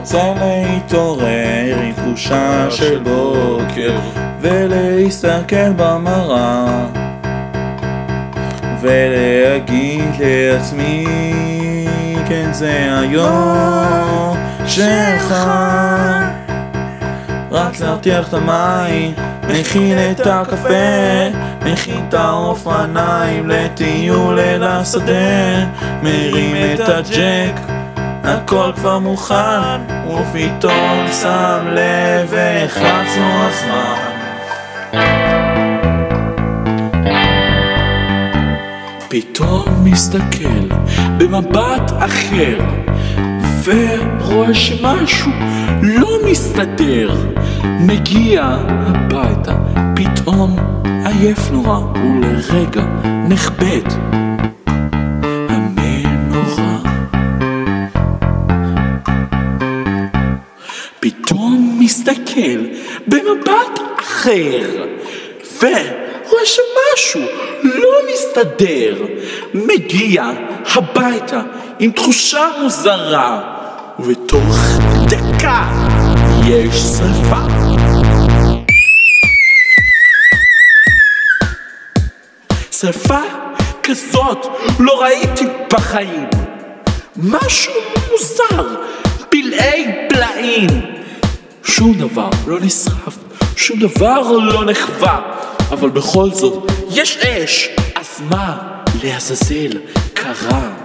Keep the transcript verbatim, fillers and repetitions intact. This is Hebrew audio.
רוצה להתעורר עם תחושה של בוקר ולהסתכל במראה ולהגיד לעצמי כן זה היום שלך, רק להרתיח את המים, מכין את הקפה, מכין את האופניים לטיול אל השדה, מרים את הג'ק, הכל כבר מוכן, ופתאום שם לב והחלצנו הזמן. פתאום מסתכל במבט אחר ורואה שמשהו לא מסתדר, מגיע הביתה פתאום עייף נורא ולרגע נכבד המנורה. פתאום מסתכל במבט אחר ורואה שמשהו לא מסתדר, מגיע הביתה עם תחושה מוזרה ובתוך דקה יש שריפה. שריפה כזאת לא ראיתי בחיים, משהו מוזר, פלאי פלאים. שום דבר לא נשרף, שום דבר לא נחווה, אבל בכל זאת יש אש. אז מה לעזאזל קרה?